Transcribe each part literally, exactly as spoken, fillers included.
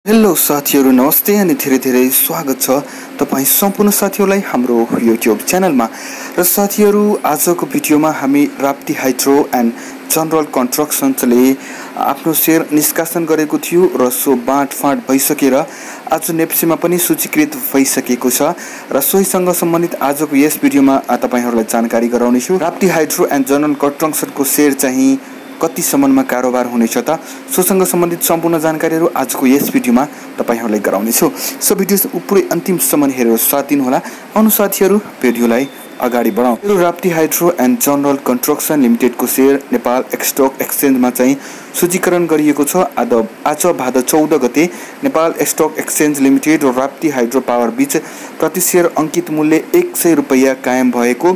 Hello साथीहरु, नमस्ते अनि धेरै धेरै स्वागत छ तपाई सम्पूर्ण साथीहरुलाई हाम्रो YouTube च्यानलमा। र साथीहरु, आजको भिडियोमा हामी राप्ती हाइड्रो एन्ड जनरल कन्स्ट्रक्सन्सले आफ्नो शेयर निष्कासन गरेको थियो र सो बाँडफाँड भइसकेर आज नेप्सीमा पनि सूचीकृत भइसकेको छ र सोहीसँग सम्बन्धित आजको यस भिडियोमा तपाईहरुलाई जानकारी गराउने छु। राप्ती हाइड्रो एन्ड जनरल कन्स्ट्रक्सनको शेयर चाहिँ कति सम्ममा कारोबार हुनेछ त, सोसँग सम्बन्धित सम्पूर्ण जानकारीहरु आजको यस भिडियोमा तपाईहरुलाई गराउने छु। सो भिडियो पुरै अन्तिमसम्म हेरेर साथ दिनुहोला। आउनु साथीहरु, भिडियोलाई अगाडि बढाउँ। Rapti hydro and general construction लिमिटेडको शेयर नेपाल स्टक एक्सचेन्जमा चाहिँ सूचीकरण गरिएको छ। आज आज भाद्र चौध गते नेपाल स्टक एक्सचेन्ज लिमिटेड र राप्ती हाइड्रो पावर बीच प्रति शेयर अंकित मूल्य एक सय रुपैयाँ कायम भएको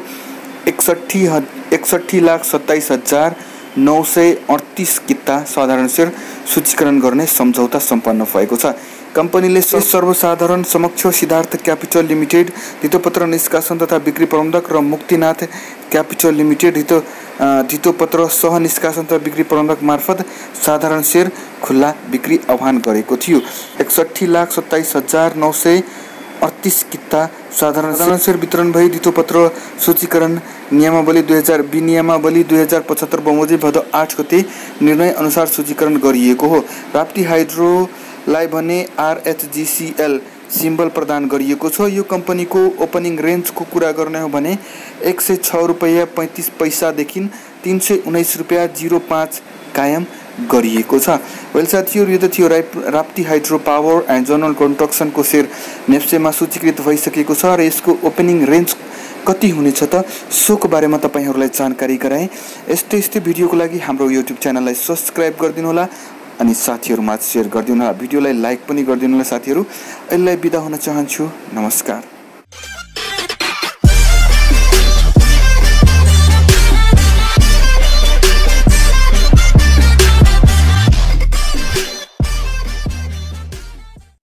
एकसठी एकसठी लाख सत्ताइस हजार नौ सय अडतीस किता साधारण शेयर सूचीकरण गर्ने सम्झौता सम्पन्न भएको छ। कम्पनीले सर्वसाधारण समक्ष सिद्धार्थ क्यापिटल लिमिटेड, धितोपत्र निष्कासन तथा बिक्री प्रबन्धक र मुक्तिनाथ क्यापिटल लिमिटेड धितो धितोपत्र सह निष्कासन तथा बिक्री प्रबन्धक मार्फत साधारण शेयर खुल्ला बिक्री आह्वान गरेको थियो। एकसठी लाख सत्ताइस हजार नौ सय अडतीस किता साधारण शेयर वितरण भई धितोपत्र सूचीकरण नियमावली दुई हजार विनियमावली दुई हजार पचहत्तर बमोजिम भदौ आठ गते निर्णय अनुसार सूचीकरण गरिएको हो। राप्ती हाइड्रोलाई भने आरएचजीसीएल सिम्बल प्रदान गरिएको छ। यो कम्पनीको ओपनिङ रेन्जको कुरा गर्ने हो भने एक सय छ रुपैयाँ पैँतिस पैसादेखि तीन सय उन्नाइस रुपैयाँ जिरो पाँच कायम गरिएको छ। वेल साथीहरु, यो त थियो Rapti hydro power and general कन्स्ट्रक्सनको शेयर नेप्सीमा सूचीकृत भइसकेको छ र यसको ओपनिङ रेन्ज कति हुनेछ त सोको बारेमा तपाईहरुलाई जानकारी गराए। यस्तै यस्तै भिडियोको लागि हाम्रो YouTube च्यानललाई सब्स्क्राइब गरिदिनु होला अनि साथीहरुमा शेयर गरिदिनु होला। भिडियोलाई लाइक पनि गरिदिनु होला साथीहरु। अहिले बिदा हुन चाहन्छु। नमस्कार।